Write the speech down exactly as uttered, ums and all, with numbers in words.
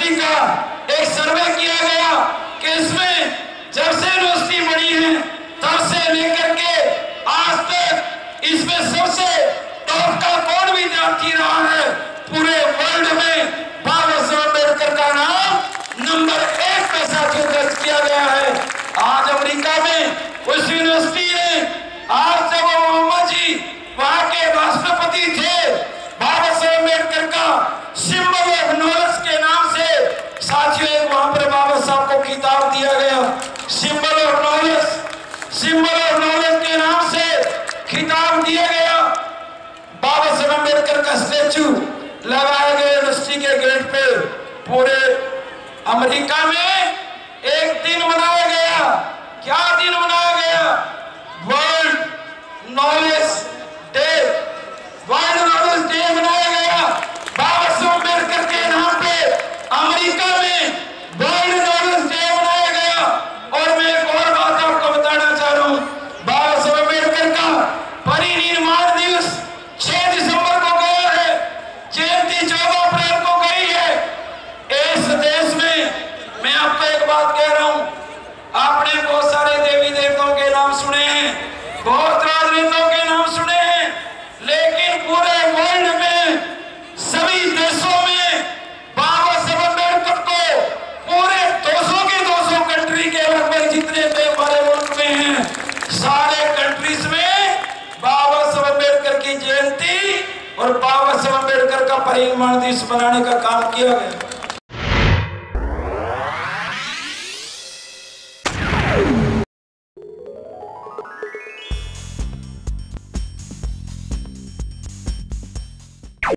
University का एक सर्वे किया गया कि इसमें जब से यूनिवर्सिटी बनी है तब से लेकर के आज तक इसमें सबसे टॉप का कौन विद्यार्थी रहा है पूरे वर्ल्ड में? बाबा साहब अम्बेडकर का नाम नंबर एक पे साथियों दर्ज किया गया है। आज अमेरिका में उस यूनिवर्सिटी ने आज जब मोहम्मद जी वहां के राष्ट्रपति थे, बाबा साहब अम्बेडकर का सिंबल ऑफ नॉलेज के नाम से साथियों एक वहां पर बाबा साहब को खिताब दिया गया। Symbol of knowledge, symbol of knowledge के नाम से खिताब दिया गया। बाबा साहब अम्बेडकर का स्टैचू लगाया गया यूनिवर्सिटी के गेट पे। पूरे अमेरिका में एक दिन मनाया गया। क्या दिन मनाया गया? World knowledge day. World knowledge day मनाया गया बाबा साहब अम्बेडकर के नाम पे। अमेरिका में वर्ल्ड नॉलेज डे मनाया गया। और मैं एक और बात आपको बताना चाह रहा हूँ, बाबा साहब अम्बेडकर का परिनिर्वाण दिवस छह दिसंबर को गया है, जयंती चौदह अप्रैल को गई है। इस देश में मैं आपको एक बात कह रहा हूँ, आपने बहुत सारे देवी देवताओं के नाम सुने हैं, बहुत राजनेताओं के नाम सुने हैं, लेकिन पूरे वर्ल्ड में सभी देशों में बाबा साहब अम्बेडकर को पूरे दो सौ के दो सौ कंट्री के लगभग जितने भी हमारे मुल्क में हैं, सारे कंट्रीज में बाबा साहब अम्बेडकर की जयंती और बाबा साहब अम्बेडकर का परिनिर्वाण दिवस मनाने का काम किया गया।